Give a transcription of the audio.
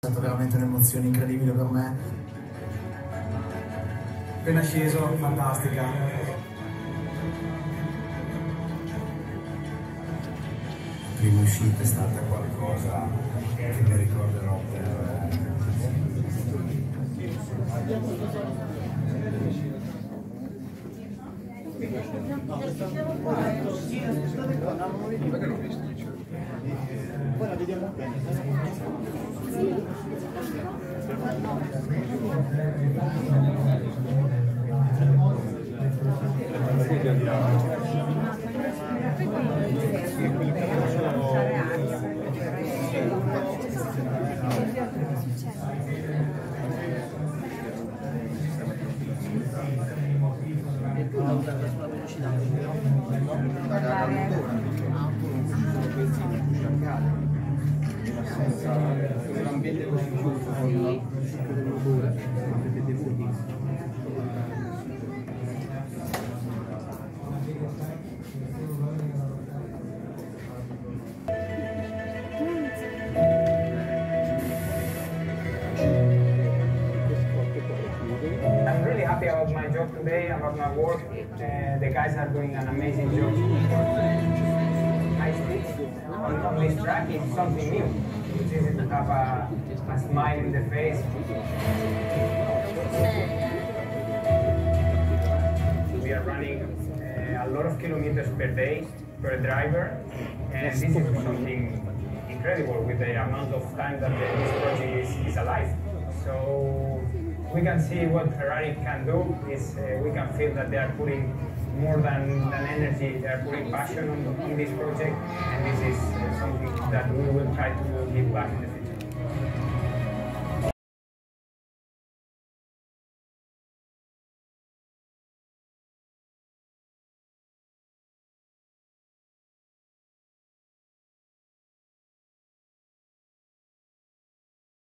È stata veramente un'emozione incredibile per me. Appena sceso, fantastica. La prima uscita è stata qualcosa che mi ricorderò per... Poi la vediamo bene. L'ambiente così chiuso con il succo del motore, vedete voi. I'm really happy about my job today, about my work. The guys are doing an amazing job. My speech on this track is something new. It's easy to have a smile in the face. We are running a lot of kilometers per day per driver, and this is something incredible with the amount of time that this project is alive. So we can see what Ferrari can do. We can feel that they are putting more than energy, they are putting passion on this project, and this is something that we will try to give back in the future.